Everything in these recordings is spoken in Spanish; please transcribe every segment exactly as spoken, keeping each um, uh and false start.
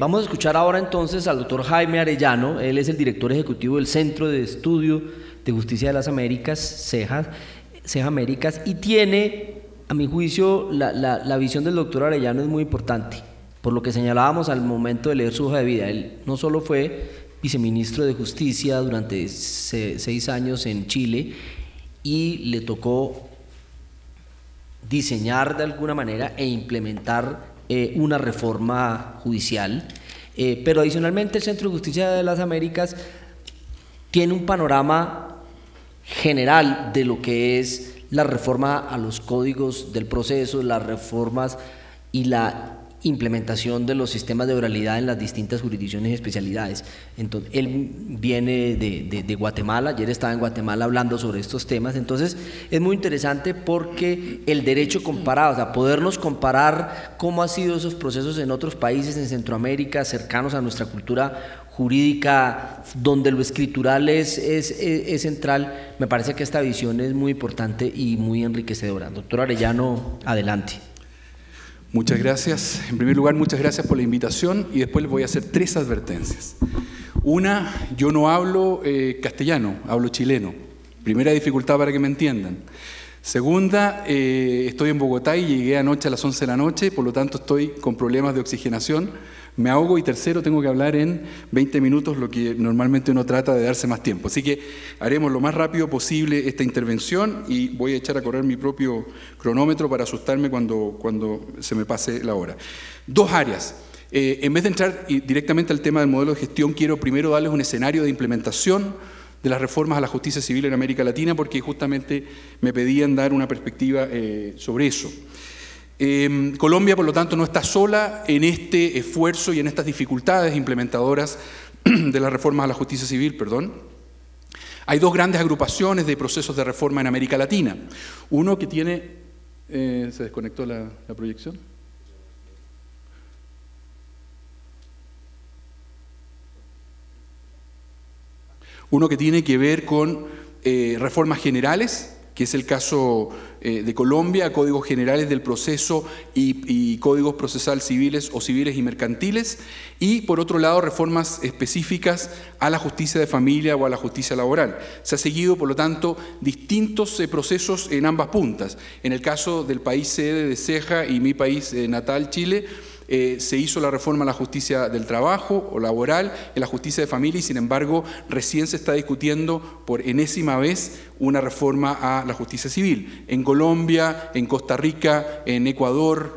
vamos a escuchar ahora entonces al doctor Jaime Arellano. Él es el director ejecutivo del Centro de Estudio de Justicia de las Américas, CEJA, CEJA Américas, y tiene, a mi juicio, la, la, la visión del doctor Arellano es muy importante, por lo que señalábamos al momento de leer su hoja de vida. Él no solo fue viceministro de Justicia durante se, seis años en Chile y le tocó diseñar de alguna manera e implementar eh, una reforma judicial, eh, pero adicionalmente el Centro de Justicia de las Américas tiene un panorama general de lo que es la reforma a los códigos del proceso, las reformas y la implementación de los sistemas de oralidad en las distintas jurisdicciones y especialidades. Entonces, él viene de, de, de Guatemala, ayer estaba en Guatemala hablando sobre estos temas, entonces es muy interesante porque el derecho comparado, o sea, podernos comparar cómo han sido esos procesos en otros países en Centroamérica, cercanos a nuestra cultura jurídica, donde lo escritural es, es, es, es central, me parece que esta visión es muy importante y muy enriquecedora. Doctor Arellano, adelante. Muchas gracias. En primer lugar, muchas gracias por la invitación y después les voy a hacer tres advertencias. Una, yo no hablo eh, castellano, hablo chileno. Primera dificultad para que me entiendan. Segunda, eh, estoy en Bogotá y llegué anoche a las once de la noche, por lo tanto estoy con problemas de oxigenación, me ahogo. Y tercero, tengo que hablar en veinte minutos, lo que normalmente uno trata de darse más tiempo. Así que haremos lo más rápido posible esta intervención y voy a echar a correr mi propio cronómetro para asustarme cuando, cuando se me pase la hora. Dos áreas. Eh, en vez de entrar directamente al tema del modelo de gestión, quiero primero darles un escenario de implementación de las reformas a la justicia civil en América Latina, porque justamente me pedían dar una perspectiva eh, sobre eso. Eh, Colombia, por lo tanto, no está sola en este esfuerzo y en estas dificultades implementadoras de las reformas a la justicia civil, perdón. Hay dos grandes agrupaciones de procesos de reforma en América Latina. Uno que tiene... Eh, ¿Se desconectó la, la proyección? Uno que tiene que ver con eh, reformas generales, que es el caso eh, de Colombia, códigos generales del proceso y, y códigos procesal civiles o civiles y mercantiles, y por otro lado reformas específicas a la justicia de familia o a la justicia laboral. Se ha seguido, por lo tanto, distintos eh, procesos en ambas puntas. En el caso del país sede de CEJA y mi país eh, natal, Chile, Eh, se hizo la reforma a la justicia del trabajo o laboral, en la justicia de familia, y sin embargo recién se está discutiendo por enésima vez una reforma a la justicia civil. En Colombia, en Costa Rica, en Ecuador,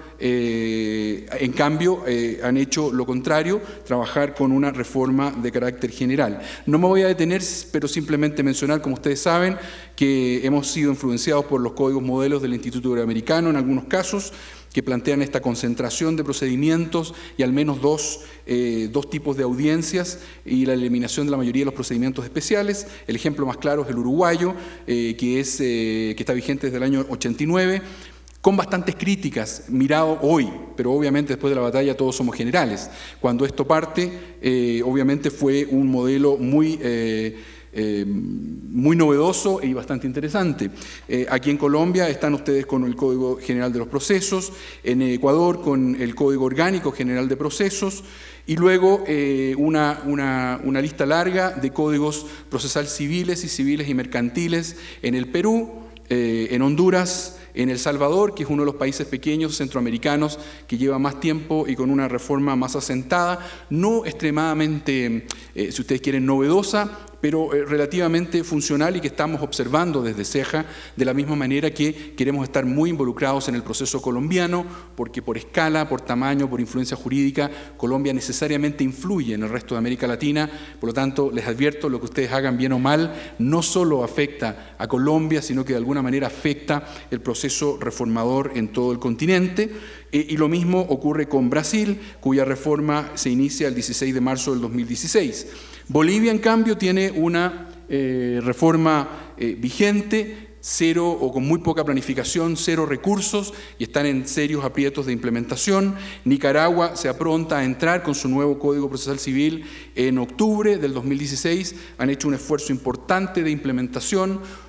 eh, en cambio eh, han hecho lo contrario, trabajar con una reforma de carácter general. No me voy a detener, pero simplemente mencionar, como ustedes saben, que hemos sido influenciados por los códigos modelos del Instituto Iberoamericano en algunos casos, que plantean esta concentración de procedimientos y al menos dos, eh, dos tipos de audiencias y la eliminación de la mayoría de los procedimientos especiales. El ejemplo más claro es el uruguayo, eh, que, es, eh, que está vigente desde el año ochenta y nueve, con bastantes críticas, mirado hoy, pero obviamente después de la batalla todos somos generales. Cuando esto parte, eh, obviamente fue un modelo muy... Eh, Eh, muy novedoso y bastante interesante. Eh, aquí en Colombia están ustedes con el Código General de los Procesos, en Ecuador con el Código Orgánico General de Procesos, y luego eh, una, una, una lista larga de códigos procesal civiles y civiles y mercantiles en el Perú, eh, en Honduras, en El Salvador, que es uno de los países pequeños centroamericanos que lleva más tiempo y con una reforma más asentada, no extremadamente, eh, si ustedes quieren, novedosa, pero eh, relativamente funcional, y que estamos observando desde CEJA, de la misma manera que queremos estar muy involucrados en el proceso colombiano, porque por escala, por tamaño, por influencia jurídica, Colombia necesariamente influye en el resto de América Latina. Por lo tanto, les advierto, lo que ustedes hagan bien o mal, no solo afecta a Colombia, sino que de alguna manera afecta el proceso reformador en todo el continente. Eh, y lo mismo ocurre con Brasil, cuya reforma se inicia el dieciséis de marzo del dos mil dieciséis. Bolivia, en cambio, tiene una eh, reforma eh, vigente, cero o con muy poca planificación, cero recursos, y están en serios aprietos de implementación. Nicaragua se apronta a entrar con su nuevo Código Procesal Civil en octubre del dos mil dieciséis, han hecho un esfuerzo importante de implementación.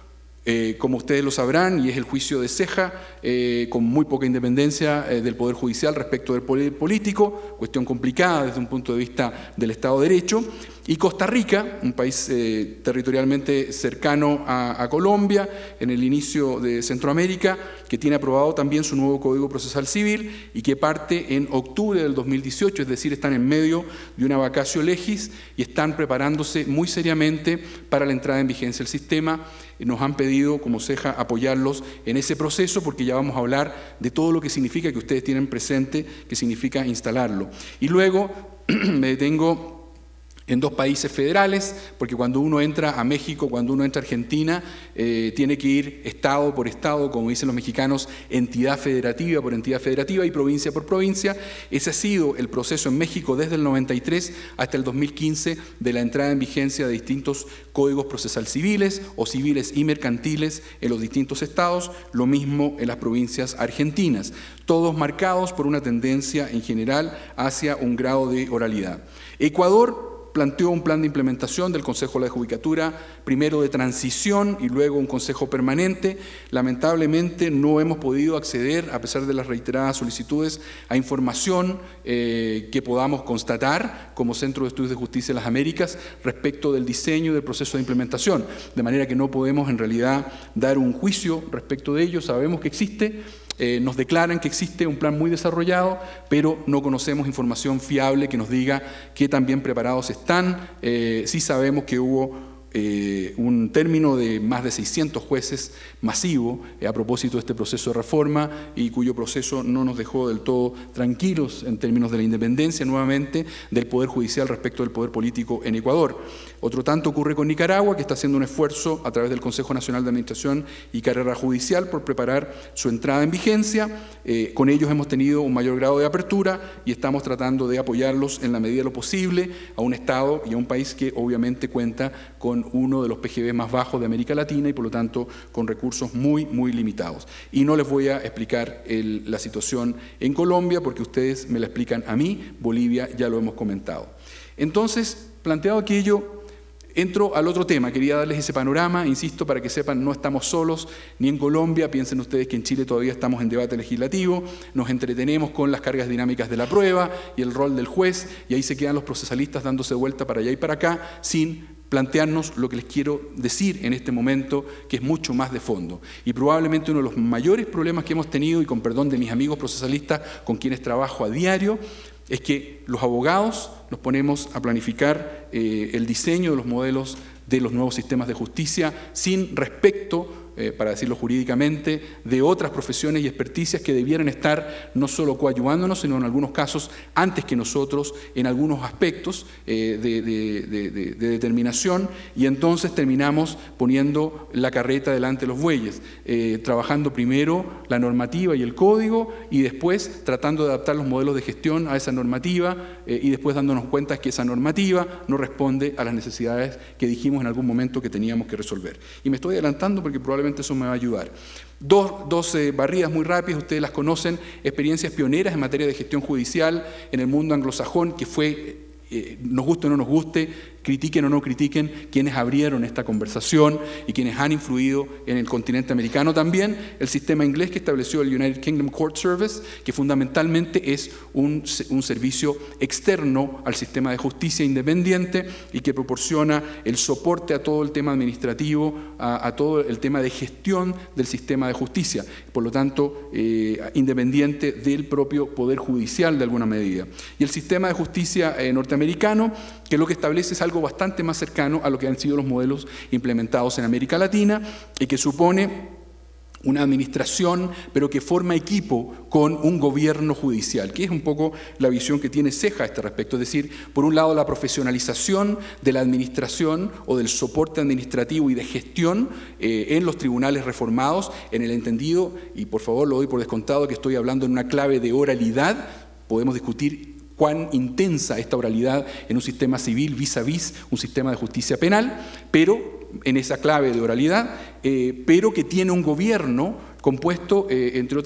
Eh, como ustedes lo sabrán, y es el juicio de Ceja, eh, con muy poca independencia eh, del Poder Judicial respecto del poder político, cuestión complicada desde un punto de vista del Estado de Derecho, y Costa Rica, un país eh, territorialmente cercano a, a Colombia, en el inicio de Centroamérica, que tiene aprobado también su nuevo Código Procesal Civil y que parte en octubre del dos mil dieciocho, es decir, están en medio de una vacatio legis y están preparándose muy seriamente para la entrada en vigencia del sistema. Nos han pedido, como Ceja, apoyarlos en ese proceso porque ya vamos a hablar de todo lo que significa, que ustedes tienen presente, que significa instalarlo. Y luego me detengo en dos países federales, porque cuando uno entra a México, cuando uno entra a Argentina, eh, tiene que ir estado por estado, como dicen los mexicanos, entidad federativa por entidad federativa y provincia por provincia. Ese ha sido el proceso en México desde el noventa y tres hasta el dos mil quince de la entrada en vigencia de distintos códigos procesal civiles o civiles y mercantiles en los distintos estados, lo mismo en las provincias argentinas, todos marcados por una tendencia en general hacia un grado de oralidad. Ecuador planteó un plan de implementación del Consejo de la Judicatura, primero de transición y luego un Consejo permanente. Lamentablemente no hemos podido acceder, a pesar de las reiteradas solicitudes, a información eh, que podamos constatar como Centro de Estudios de Justicia de las Américas respecto del diseño del proceso de implementación, de manera que no podemos en realidad dar un juicio respecto de ello. Sabemos que existe. Eh, nos declaran que existe un plan muy desarrollado, pero no conocemos información fiable que nos diga qué tan bien preparados están. Eh, sí sabemos que hubo eh, un término de más de seiscientos jueces masivo eh, a propósito de este proceso de reforma y cuyo proceso no nos dejó del todo tranquilos en términos de la independencia nuevamente del Poder Judicial respecto del poder político en Ecuador. Otro tanto ocurre con Nicaragua, que está haciendo un esfuerzo a través del Consejo Nacional de Administración y Carrera Judicial por preparar su entrada en vigencia. Eh, con ellos hemos tenido un mayor grado de apertura y estamos tratando de apoyarlos en la medida de lo posible a un Estado y a un país que obviamente cuenta con uno de los P G B más bajos de América Latina y por lo tanto con recursos muy, muy limitados. Y no les voy a explicar el, la situación en Colombia porque ustedes me la explican a mí, Bolivia ya lo hemos comentado. Entonces, planteado aquello, entro al otro tema, quería darles ese panorama, insisto, para que sepan, no estamos solos, ni en Colombia, piensen ustedes que en Chile todavía estamos en debate legislativo, nos entretenemos con las cargas dinámicas de la prueba y el rol del juez, y ahí se quedan los procesalistas dándose vuelta para allá y para acá, sin plantearnos lo que les quiero decir en este momento, que es mucho más de fondo. Y probablemente uno de los mayores problemas que hemos tenido, y con perdón de mis amigos procesalistas con quienes trabajo a diario, es que los abogados nos ponemos a planificar eh, el diseño de los modelos de los nuevos sistemas de justicia sin respecto, eh, para decirlo jurídicamente, de otras profesiones y experticias que debieran estar no solo coayudándonos, sino en algunos casos antes que nosotros en algunos aspectos eh, de, de, de, de, de determinación, y entonces terminamos poniendo la carreta delante de los bueyes, eh, trabajando primero la normativa y el código y después tratando de adaptar los modelos de gestión a esa normativa eh, y después dándonos cuenta que esa normativa no responde a las necesidades que dijimos en algún momento que teníamos que resolver. Y me estoy adelantando porque probablemente eso me va a ayudar. Dos, dos eh, barridas muy rápidas, ustedes las conocen, experiencias pioneras en materia de gestión judicial en el mundo anglosajón, que fue, eh, nos guste o no nos guste, critiquen o no critiquen, quienes abrieron esta conversación y quienes han influido en el continente americano también, el sistema inglés que estableció el United Kingdom Court Service, que fundamentalmente es un, un servicio externo al sistema de justicia independiente y que proporciona el soporte a todo el tema administrativo, a, a todo el tema de gestión del sistema de justicia, por lo tanto, eh, independiente del propio poder judicial de alguna medida. Y el sistema de justicia eh, norteamericano, que lo que establece es algo bastante más cercano a lo que han sido los modelos implementados en América Latina y que supone una administración, pero que forma equipo con un gobierno judicial, que es un poco la visión que tiene Ceja a este respecto. Es decir, por un lado la profesionalización de la administración o del soporte administrativo y de gestión eh, en los tribunales reformados, en el entendido, y por favor lo doy por descontado que estoy hablando en una clave de oralidad, podemos discutir cuán intensa esta oralidad en un sistema civil vis a vis un sistema de justicia penal, pero en esa clave de oralidad, eh, pero que tiene un gobierno compuesto, eh, entre otras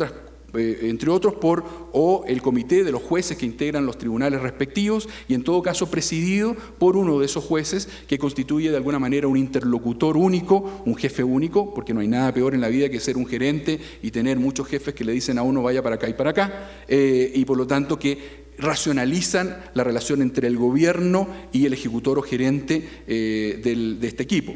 eh, entre otros por o el comité de los jueces que integran los tribunales respectivos y en todo caso presidido por uno de esos jueces que constituye de alguna manera un interlocutor único, un jefe único, porque no hay nada peor en la vida que ser un gerente y tener muchos jefes que le dicen a uno vaya para acá y para acá, eh, y por lo tanto que racionalizan la relación entre el gobierno y el ejecutor o gerente eh, del, de este equipo.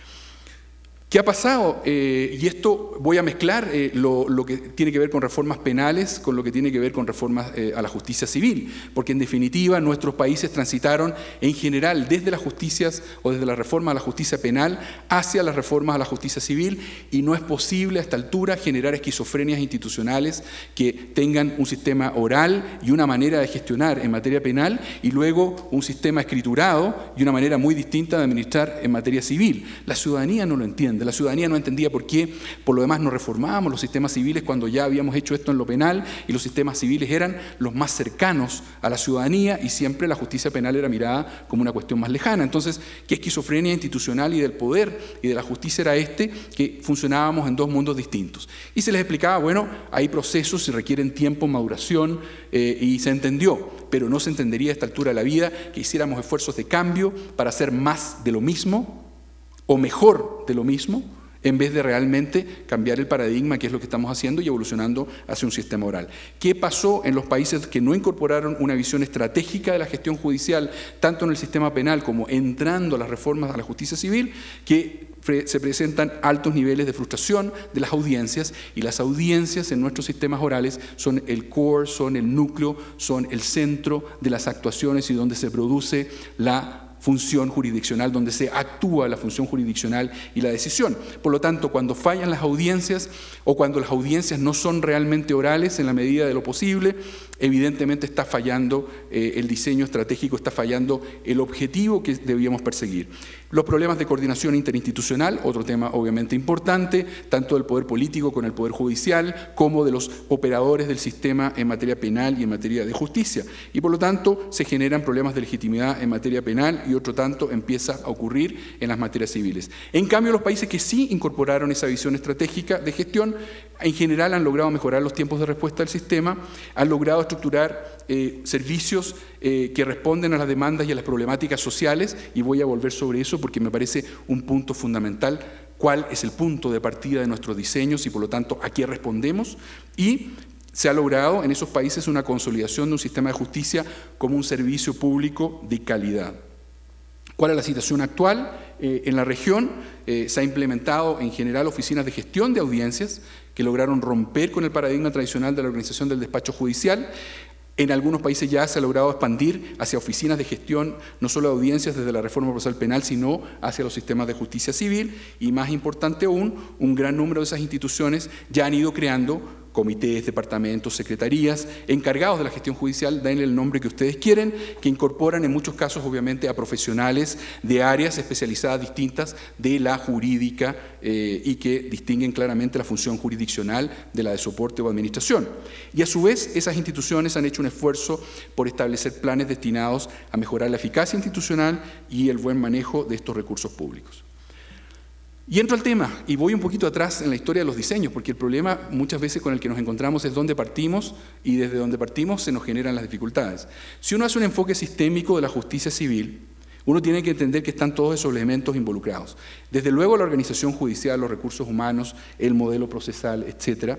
¿Qué ha pasado? Eh, y esto voy a mezclar eh, lo, lo que tiene que ver con reformas penales con lo que tiene que ver con reformas eh, a la justicia civil, porque en definitiva nuestros países transitaron en general desde las justicias o desde la reforma a la justicia penal hacia las reformas a la justicia civil y no es posible a esta altura generar esquizofrenias institucionales que tengan un sistema oral y una manera de gestionar en materia penal y luego un sistema escriturado y una manera muy distinta de administrar en materia civil. La ciudadanía no lo entiende. La ciudadanía no entendía por qué, por lo demás, no reformábamos los sistemas civiles cuando ya habíamos hecho esto en lo penal y los sistemas civiles eran los más cercanos a la ciudadanía y siempre la justicia penal era mirada como una cuestión más lejana. Entonces, ¿qué esquizofrenia institucional y del poder y de la justicia era este? Que funcionábamos en dos mundos distintos. Y se les explicaba, bueno, hay procesos y requieren tiempo, maduración, eh, y se entendió, pero no se entendería a esta altura de la vida que hiciéramos esfuerzos de cambio para hacer más de lo mismo o mejor de lo mismo, en vez de realmente cambiar el paradigma, que es lo que estamos haciendo, y evolucionando hacia un sistema oral. ¿Qué pasó en los países que no incorporaron una visión estratégica de la gestión judicial, tanto en el sistema penal como entrando a las reformas a la justicia civil? Que se presentan altos niveles de frustración de las audiencias, y las audiencias en nuestros sistemas orales son el core, son el núcleo, son el centro de las actuaciones y donde se produce la función jurisdiccional, donde se actúa la función jurisdiccional y la decisión. Por lo tanto, cuando fallan las audiencias o cuando las audiencias no son realmente orales en la medida de lo posible, evidentemente está fallando eh, el diseño estratégico, está fallando el objetivo que debíamos perseguir. Los problemas de coordinación interinstitucional, otro tema obviamente importante, tanto del poder político con el poder judicial, como de los operadores del sistema en materia penal y en materia de justicia. Y por lo tanto se generan problemas de legitimidad en materia penal y otro tanto empieza a ocurrir en las materias civiles. En cambio, los países que sí incorporaron esa visión estratégica de gestión, en general han logrado mejorar los tiempos de respuesta del sistema, han logrado estructurar eh, servicios eh, que responden a las demandas y a las problemáticas sociales, y voy a volver sobre eso porque me parece un punto fundamental, cuál es el punto de partida de nuestros diseños y por lo tanto a qué respondemos, y se ha logrado en esos países una consolidación de un sistema de justicia como un servicio público de calidad. ¿Cuál es la situación actual? Eh, en la región eh, se ha implementado en general oficinas de gestión de audiencias que lograron romper con el paradigma tradicional de la organización del despacho judicial. En algunos países ya se ha logrado expandir hacia oficinas de gestión, no solo de audiencias desde la reforma procesal penal, sino hacia los sistemas de justicia civil. Y más importante aún, un gran número de esas instituciones ya han ido creando comités, departamentos, secretarías, encargados de la gestión judicial, denle el nombre que ustedes quieren, que incorporan en muchos casos obviamente a profesionales de áreas especializadas distintas de la jurídica eh, y que distinguen claramente la función jurisdiccional de la de soporte o administración. Y a su vez esas instituciones han hecho un esfuerzo por establecer planes destinados a mejorar la eficacia institucional y el buen manejo de estos recursos públicos. Y entro al tema, y voy un poquito atrás en la historia de los diseños, porque el problema muchas veces con el que nos encontramos es dónde partimos, y desde dónde partimos se nos generan las dificultades. Si uno hace un enfoque sistémico de la justicia civil, uno tiene que entender que están todos esos elementos involucrados. Desde luego la organización judicial, los recursos humanos, el modelo procesal, etcétera.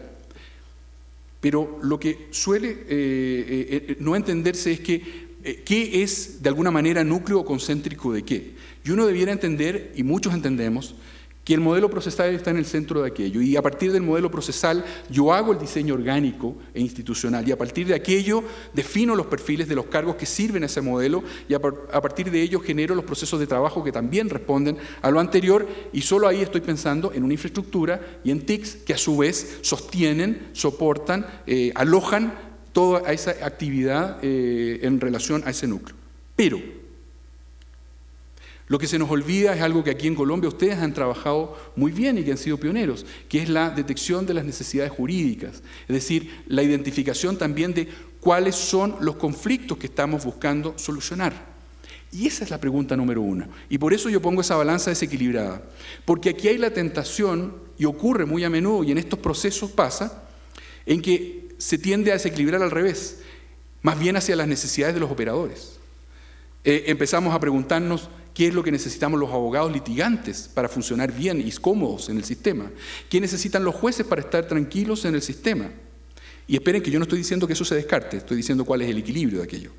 Pero lo que suele eh, eh, no entenderse es que eh, qué es de alguna manera núcleo concéntrico de qué. Y uno debiera entender, y muchos entendemos, que el modelo procesal está en el centro de aquello, y a partir del modelo procesal yo hago el diseño orgánico e institucional, y a partir de aquello defino los perfiles de los cargos que sirven a ese modelo, y a partir de ello genero los procesos de trabajo que también responden a lo anterior, y solo ahí estoy pensando en una infraestructura y en T I Cs que a su vez sostienen, soportan, eh, alojan toda esa actividad eh, en relación a ese núcleo. Pero lo que se nos olvida es algo que aquí en Colombia ustedes han trabajado muy bien y que han sido pioneros, que es la detección de las necesidades jurídicas, es decir, la identificación también de cuáles son los conflictos que estamos buscando solucionar. Y esa es la pregunta número uno. Y por eso yo pongo esa balanza desequilibrada, porque aquí hay la tentación, y ocurre muy a menudo, y en estos procesos pasa, en que se tiende a desequilibrar al revés, más bien hacia las necesidades de los operadores. Eh, empezamos a preguntarnos qué es lo que necesitamos los abogados litigantes para funcionar bien y cómodos en el sistema, qué necesitan los jueces para estar tranquilos en el sistema. Y esperen que yo no estoy diciendo que eso se descarte, estoy diciendo cuál es el equilibrio de aquello.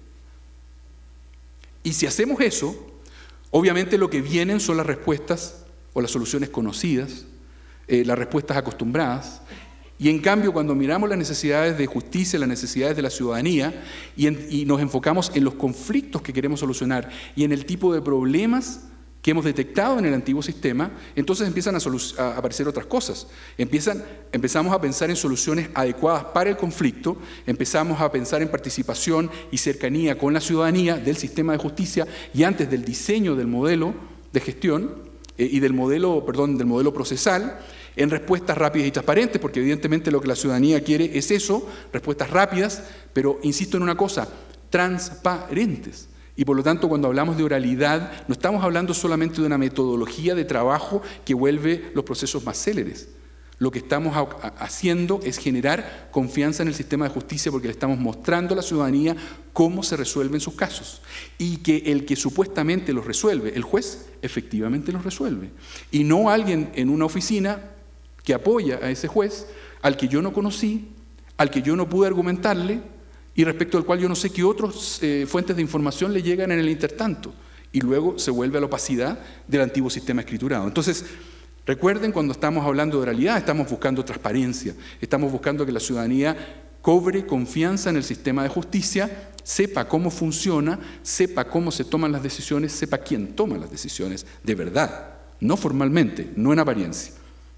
Y si hacemos eso, obviamente lo que vienen son las respuestas o las soluciones conocidas, eh, las respuestas acostumbradas. Y en cambio, cuando miramos las necesidades de justicia, las necesidades de la ciudadanía, y, en, y nos enfocamos en los conflictos que queremos solucionar y en el tipo de problemas que hemos detectado en el antiguo sistema, entonces empiezan a, a aparecer otras cosas. Empiezan, empezamos a pensar en soluciones adecuadas para el conflicto, empezamos a pensar en participación y cercanía con la ciudadanía del sistema de justicia y antes del diseño del modelo de gestión eh, y del modelo, perdón, del modelo procesal, en respuestas rápidas y transparentes, porque evidentemente lo que la ciudadanía quiere es eso, respuestas rápidas, pero insisto en una cosa, transparentes. Y por lo tanto, cuando hablamos de oralidad, no estamos hablando solamente de una metodología de trabajo que vuelve los procesos más céleres. Lo que estamos haciendo es generar confianza en el sistema de justicia porque le estamos mostrando a la ciudadanía cómo se resuelven sus casos y que el que supuestamente los resuelve, el juez, efectivamente los resuelve. Y no alguien en una oficina que apoya a ese juez, al que yo no conocí, al que yo no pude argumentarle y respecto al cual yo no sé qué otras eh, fuentes de información le llegan en el intertanto. Y luego se vuelve a la opacidad del antiguo sistema escriturado. Entonces, recuerden, cuando estamos hablando de oralidad, estamos buscando transparencia, estamos buscando que la ciudadanía cobre confianza en el sistema de justicia, sepa cómo funciona, sepa cómo se toman las decisiones, sepa quién toma las decisiones de verdad, no formalmente, no en apariencia.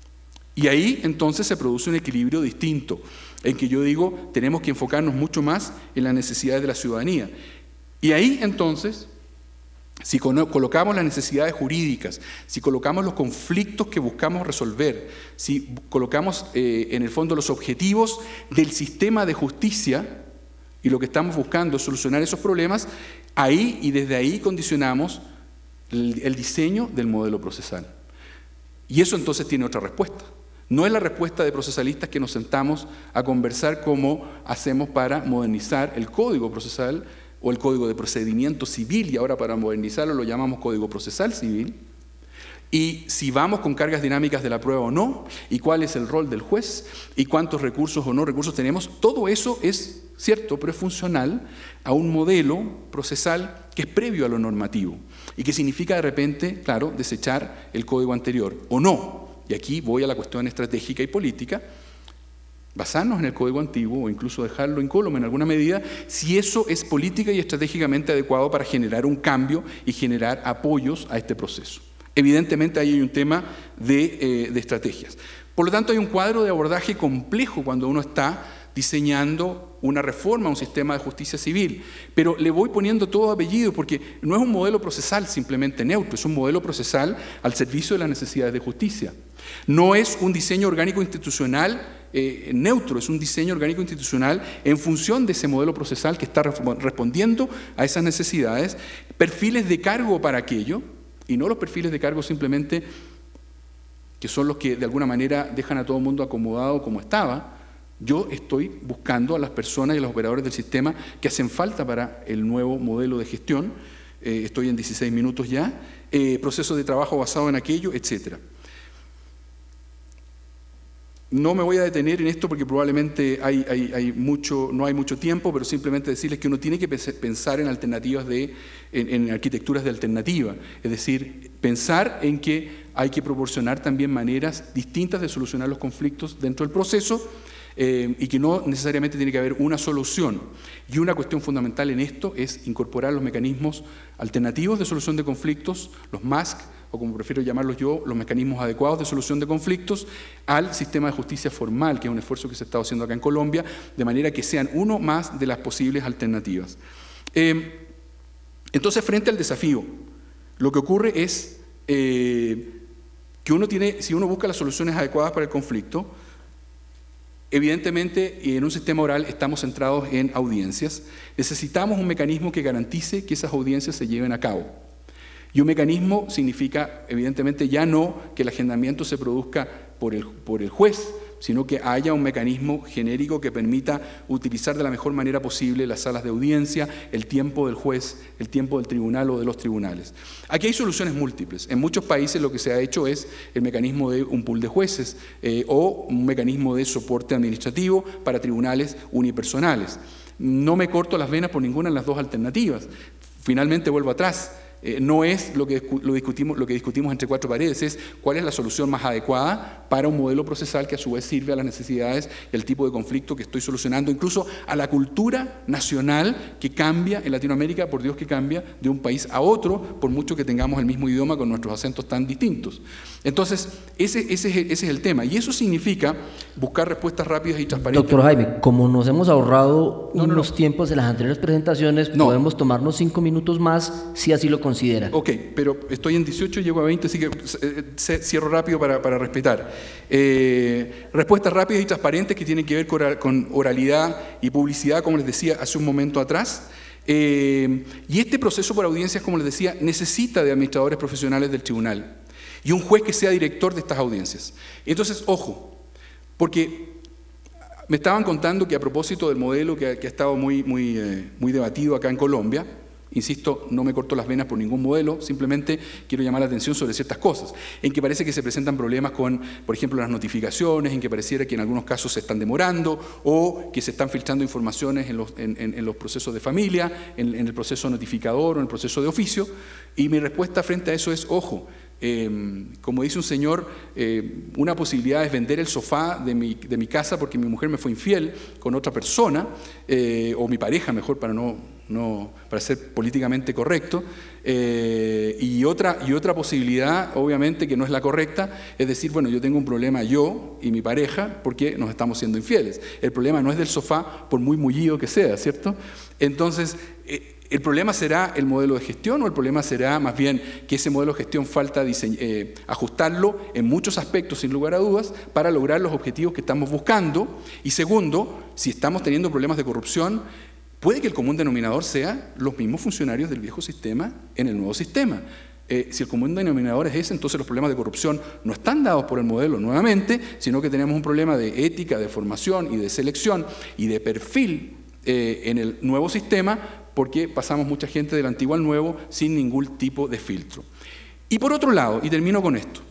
Y ahí entonces se produce un equilibrio distinto, en que yo digo, tenemos que enfocarnos mucho más en las necesidades de la ciudadanía. Y ahí entonces, si colocamos las necesidades jurídicas, si colocamos los conflictos que buscamos resolver, si colocamos eh, en el fondo los objetivos del sistema de justicia y lo que estamos buscando es solucionar esos problemas, ahí y desde ahí condicionamos el, el diseño del modelo procesal. Y eso entonces tiene otra respuesta. No es la respuesta de procesalistas que nos sentamos a conversar cómo hacemos para modernizar el código procesal o el código de procedimiento civil, y ahora para modernizarlo lo llamamos código procesal civil, y si vamos con cargas dinámicas de la prueba o no, y cuál es el rol del juez, y cuántos recursos o no recursos tenemos, todo eso es cierto, pero es funcional a un modelo procesal que es previo a lo normativo, y que significa de repente, claro, desechar el código anterior, o no. Y aquí voy a la cuestión estratégica y política, basarnos en el código antiguo o incluso dejarlo incólume en alguna medida, si eso es política y estratégicamente adecuado para generar un cambio y generar apoyos a este proceso. Evidentemente ahí hay un tema de, eh, de estrategias. Por lo tanto, hay un cuadro de abordaje complejo cuando uno está diseñando una reforma a un sistema de justicia civil, pero le voy poniendo todo apellido porque no es un modelo procesal simplemente neutro, es un modelo procesal al servicio de las necesidades de justicia. No es un diseño orgánico institucional eh, neutro, es un diseño orgánico institucional en función de ese modelo procesal que está respondiendo a esas necesidades, perfiles de cargo para aquello, y no los perfiles de cargo simplemente que son los que de alguna manera dejan a todo el mundo acomodado como estaba. Yo estoy buscando a las personas y a los operadores del sistema que hacen falta para el nuevo modelo de gestión, eh, estoy en dieciséis minutos ya, eh, procesos de trabajo basado en aquello, etcétera. No me voy a detener en esto porque probablemente hay, hay, hay mucho, no hay mucho tiempo, pero simplemente decirles que uno tiene que pensar en alternativas de, en, en arquitecturas de alternativa, es decir, pensar en que hay que proporcionar también maneras distintas de solucionar los conflictos dentro del proceso eh, y que no necesariamente tiene que haber una solución. Y una cuestión fundamental en esto es incorporar los mecanismos alternativos de solución de conflictos, los M A S C, o como prefiero llamarlos yo, los mecanismos adecuados de solución de conflictos, al sistema de justicia formal, que es un esfuerzo que se está haciendo acá en Colombia, de manera que sean uno más de las posibles alternativas. Eh, entonces, frente al desafío, lo que ocurre es eh, que uno tiene, si uno busca las soluciones adecuadas para el conflicto, evidentemente en un sistema oral estamos centrados en audiencias, necesitamos un mecanismo que garantice que esas audiencias se lleven a cabo. Y un mecanismo significa, evidentemente, ya no que el agendamiento se produzca por el, por el juez, sino que haya un mecanismo genérico que permita utilizar de la mejor manera posible las salas de audiencia, el tiempo del juez, el tiempo del tribunal o de los tribunales. Aquí hay soluciones múltiples. En muchos países lo que se ha hecho es el mecanismo de un pool de jueces eh, o un mecanismo de soporte administrativo para tribunales unipersonales. No me corto las venas por ninguna de las dos alternativas. Finalmente vuelvo atrás. Eh, no es lo que, lo, discutimos, lo que discutimos entre cuatro paredes, es cuál es la solución más adecuada para un modelo procesal que a su vez sirve a las necesidades y al tipo de conflicto que estoy solucionando, incluso a la cultura nacional que cambia en Latinoamérica, por Dios que cambia, de un país a otro, por mucho que tengamos el mismo idioma con nuestros acentos tan distintos. Entonces, ese, ese, es, el, ese es el tema, y eso significa buscar respuestas rápidas y transparentes. Doctor Jaime, como nos hemos ahorrado no, no, unos no. tiempos en las anteriores presentaciones, no. podemos tomarnos cinco minutos más si así lo considera. Ok, pero estoy en dieciocho, llego a veinte, así que eh, cierro rápido para, para respetar. Eh, respuestas rápidas y transparentes que tienen que ver con, con oralidad y publicidad, como les decía hace un momento atrás. Eh, y este proceso por audiencias, como les decía, necesita de administradores profesionales del tribunal y un juez que sea director de estas audiencias. Entonces, ojo, porque me estaban contando que a propósito del modelo que ha, que ha estado muy, muy, eh, muy debatido acá en Colombia, insisto, no me corto las venas por ningún modelo, simplemente quiero llamar la atención sobre ciertas cosas, en que parece que se presentan problemas con, por ejemplo, las notificaciones, en que pareciera que en algunos casos se están demorando o que se están filtrando informaciones en los, en, en, en los procesos de familia, en, en el proceso notificador o en el proceso de oficio, y mi respuesta frente a eso es, ojo, Eh, como dice un señor, eh, una posibilidad es vender el sofá de mi, de mi casa porque mi mujer me fue infiel con otra persona, eh, o mi pareja mejor para, no, no, para ser políticamente correcto, eh, y, otra, y otra posibilidad, obviamente, que no es la correcta, es decir, bueno, yo tengo un problema yo y mi pareja porque nos estamos siendo infieles. El problema no es del sofá, por muy mullido que sea, ¿cierto? Entonces, eh, ¿el problema será el modelo de gestión o el problema será más bien que ese modelo de gestión falta eh, ajustarlo en muchos aspectos, sin lugar a dudas, para lograr los objetivos que estamos buscando? Y segundo, si estamos teniendo problemas de corrupción, puede que el común denominador sea los mismos funcionarios del viejo sistema en el nuevo sistema. Eh, si el común denominador es ese, entonces los problemas de corrupción no están dados por el modelo nuevamente, sino que tenemos un problema de ética, de formación y de selección y de perfil eh, en el nuevo sistema, porque pasamos mucha gente del antiguo al nuevo sin ningún tipo de filtro. Y por otro lado, y termino con esto,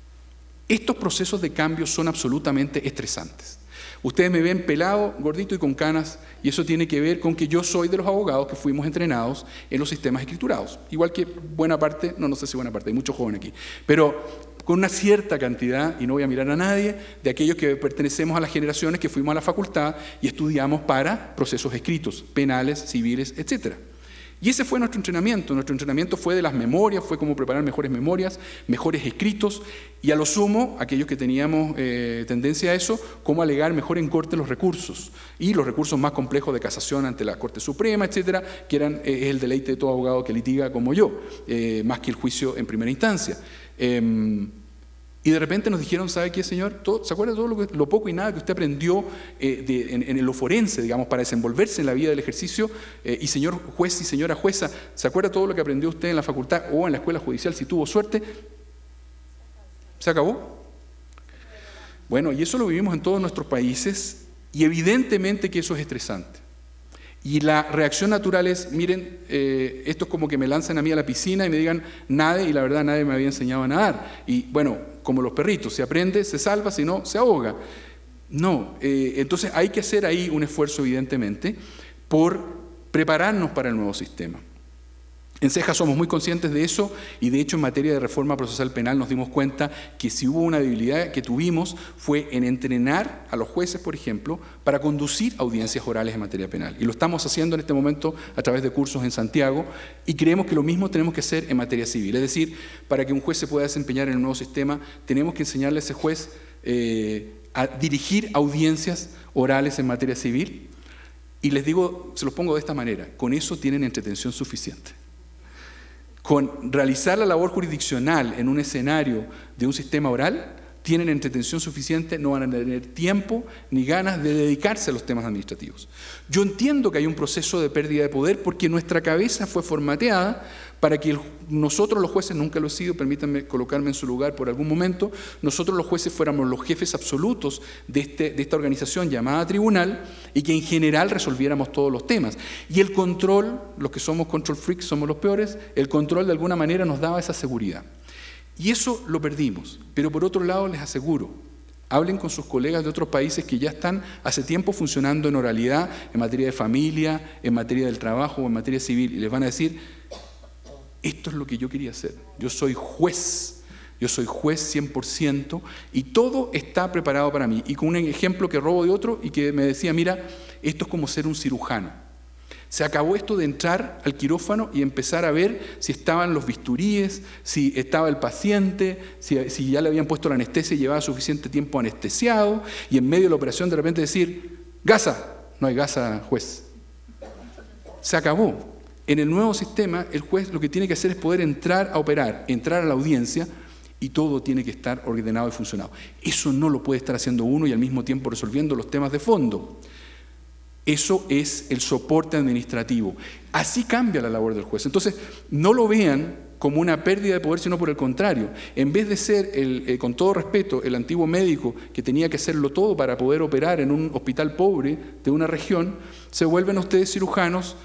estos procesos de cambio son absolutamente estresantes. Ustedes me ven pelado, gordito y con canas, y eso tiene que ver con que yo soy de los abogados que fuimos entrenados en los sistemas escriturados. Igual que buena parte, no, no sé si buena parte, hay muchos jóvenes aquí, pero con una cierta cantidad, y no voy a mirar a nadie, de aquellos que pertenecemos a las generaciones que fuimos a la facultad y estudiamos para procesos escritos, penales, civiles, etcétera. Y ese fue nuestro entrenamiento. Nuestro entrenamiento fue de las memorias, fue cómo preparar mejores memorias, mejores escritos, y a lo sumo, aquellos que teníamos eh, tendencia a eso, cómo alegar mejor en corte los recursos, y los recursos más complejos de casación ante la Corte Suprema, etcétera, que eran eh, el deleite de todo abogado que litiga como yo, eh, más que el juicio en primera instancia. Eh, y de repente nos dijeron, ¿sabe qué, señor? Todo, ¿se acuerda de todo lo, que, lo poco y nada que usted aprendió eh, de, en, en lo forense, digamos, para desenvolverse en la vida del ejercicio? Eh, y señor juez y señora jueza, ¿se acuerda todo lo que aprendió usted en la facultad o en la escuela judicial si tuvo suerte? ¿Se acabó? Bueno, y eso lo vivimos en todos nuestros países y evidentemente que eso es estresante. Y la reacción natural es, miren, eh, esto es como que me lancen a mí a la piscina y me digan, nade, y la verdad nadie me había enseñado a nadar. Y bueno, como los perritos, se aprende, se salva, si no, se ahoga. No, eh, entonces hay que hacer ahí un esfuerzo, evidentemente, por prepararnos para el nuevo sistema. En Ceja somos muy conscientes de eso y de hecho en materia de reforma procesal penal nos dimos cuenta que si hubo una debilidad que tuvimos fue en entrenar a los jueces, por ejemplo, para conducir audiencias orales en materia penal. Y lo estamos haciendo en este momento a través de cursos en Santiago y creemos que lo mismo tenemos que hacer en materia civil. Es decir, para que un juez se pueda desempeñar en el nuevo sistema tenemos que enseñarle a ese juez eh, a dirigir audiencias orales en materia civil. Y les digo, se los pongo de esta manera, con eso tienen entretención suficiente. Con realizar la labor jurisdiccional en un escenario de un sistema oral, tienen entretención suficiente, no van a tener tiempo ni ganas de dedicarse a los temas administrativos. Yo entiendo que hay un proceso de pérdida de poder porque nuestra cabeza fue formateada para que el, nosotros los jueces, nunca lo he sido, permítanme colocarme en su lugar por algún momento, nosotros los jueces fuéramos los jefes absolutos de, este, de esta organización llamada tribunal y que en general resolviéramos todos los temas. Y el control, los que somos control freaks somos los peores, el control de alguna manera nos daba esa seguridad. Y eso lo perdimos. Pero por otro lado les aseguro, hablen con sus colegas de otros países que ya están hace tiempo funcionando en oralidad, en materia de familia, en materia del trabajo o en materia civil, y les van a decir, esto es lo que yo quería hacer. Yo soy juez, yo soy juez cien por ciento y todo está preparado para mí. Y con un ejemplo que robo de otro y que me decía, mira, esto es como ser un cirujano. Se acabó esto de entrar al quirófano y empezar a ver si estaban los bisturíes, si estaba el paciente, si, si ya le habían puesto la anestesia y llevaba suficiente tiempo anestesiado, y en medio de la operación de repente decir, gasa, no hay gasa, juez. Se acabó. En el nuevo sistema, el juez lo que tiene que hacer es poder entrar a operar, entrar a la audiencia, y todo tiene que estar ordenado y funcionado. Eso no lo puede estar haciendo uno y al mismo tiempo resolviendo los temas de fondo. Eso es el soporte administrativo. Así cambia la labor del juez. Entonces, no lo vean como una pérdida de poder, sino por el contrario. En vez de ser, el, eh, con todo respeto, el antiguo médico que tenía que hacerlo todo para poder operar en un hospital pobre de una región, se vuelven ustedes cirujanos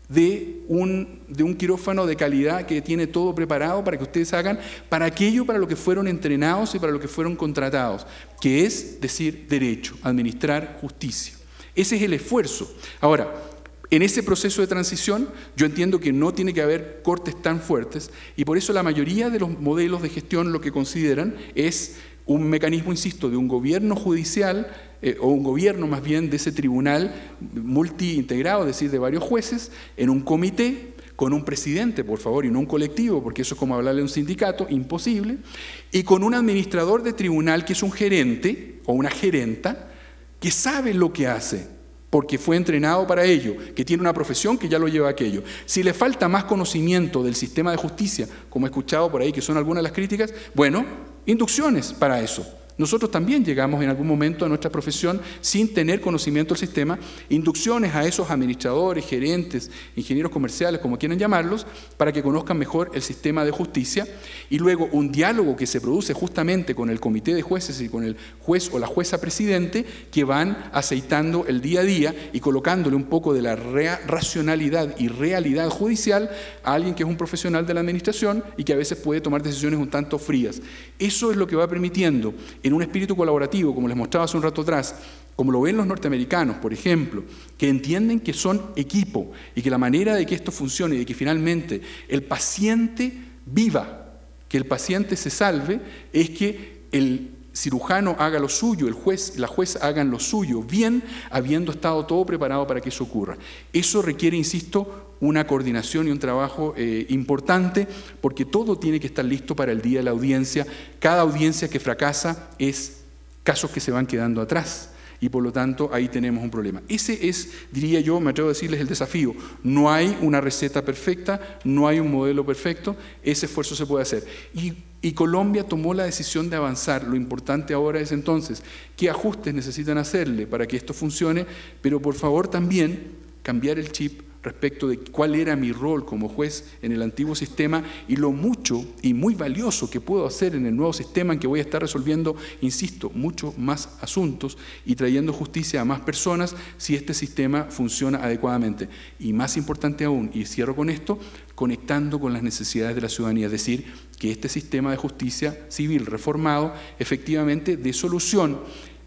de un, de un quirófano de calidad que tiene todo preparado para que ustedes hagan para aquello para lo que fueron entrenados y para lo que fueron contratados, que es decir derecho, administrar justicia. Ese es el esfuerzo. Ahora, en ese proceso de transición, yo entiendo que no tiene que haber cortes tan fuertes y por eso la mayoría de los modelos de gestión lo que consideran es un mecanismo, insisto, de un gobierno judicial eh, o un gobierno más bien de ese tribunal multiintegrado, es decir, de varios jueces, en un comité, con un presidente, por favor, y no un colectivo, porque eso es como hablarle a un sindicato, imposible, y con un administrador de tribunal que es un gerente o una gerenta que sabe lo que hace, porque fue entrenado para ello, que tiene una profesión que ya lo lleva a aquello. Si le falta más conocimiento del sistema de justicia, como he escuchado por ahí, que son algunas de las críticas, bueno, inducciones para eso. Nosotros también llegamos en algún momento a nuestra profesión sin tener conocimiento del sistema, inducciones a esos administradores, gerentes, ingenieros comerciales, como quieran llamarlos, para que conozcan mejor el sistema de justicia, y luego un diálogo que se produce justamente con el comité de jueces y con el juez o la jueza presidente, que van aceitando el día a día y colocándole un poco de la racionalidad y realidad judicial a alguien que es un profesional de la administración y que a veces puede tomar decisiones un tanto frías. Eso es lo que va permitiendo, en un espíritu colaborativo, como les mostraba hace un rato atrás, como lo ven los norteamericanos, por ejemplo, que entienden que son equipo y que la manera de que esto funcione y de que finalmente el paciente viva, que el paciente se salve, es que el cirujano haga lo suyo, el juez y la jueza hagan lo suyo, bien, habiendo estado todo preparado para que eso ocurra. Eso requiere, insisto, una coordinación y un trabajo eh, importante, porque todo tiene que estar listo para el día de la audiencia. Cada audiencia que fracasa es casos que se van quedando atrás y por lo tanto ahí tenemos un problema. Ese es, diría yo, me atrevo a decirles, el desafío. No hay una receta perfecta, no hay un modelo perfecto, ese esfuerzo se puede hacer. Y, y Colombia tomó la decisión de avanzar. Lo importante ahora es entonces qué ajustes necesitan hacerle para que esto funcione, pero por favor también cambiar el chip respecto de cuál era mi rol como juez en el antiguo sistema y lo mucho y muy valioso que puedo hacer en el nuevo sistema en que voy a estar resolviendo, insisto, muchos más asuntos y trayendo justicia a más personas si este sistema funciona adecuadamente. Y más importante aún, y cierro con esto, conectando con las necesidades de la ciudadanía, es decir, que este sistema de justicia civil reformado efectivamente dé solución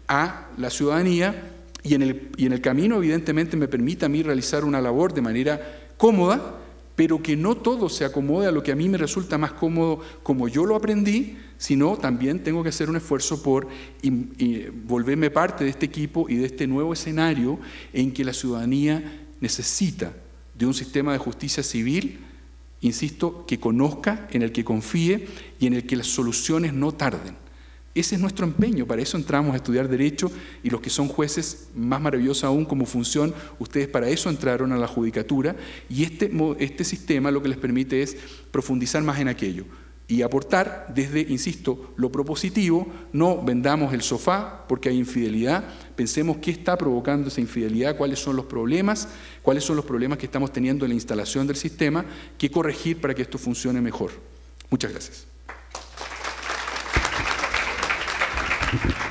a la ciudadanía y en, el, y en el camino evidentemente me permite a mí realizar una labor de manera cómoda, pero que no todo se acomode a lo que a mí me resulta más cómodo como yo lo aprendí, sino también tengo que hacer un esfuerzo por y, y volverme parte de este equipo y de este nuevo escenario en que la ciudadanía necesita de un sistema de justicia civil, insisto, que conozca, en el que confíe y en el que las soluciones no tarden. Ese es nuestro empeño, para eso entramos a estudiar Derecho y los que son jueces, más maravilloso aún como función, ustedes para eso entraron a la judicatura y este, este sistema lo que les permite es profundizar más en aquello. y aportar desde, insisto, lo propositivo. No vendamos el sofá porque hay infidelidad, pensemos qué está provocando esa infidelidad, cuáles son los problemas, cuáles son los problemas que estamos teniendo en la instalación del sistema, qué corregir para que esto funcione mejor. Muchas gracias.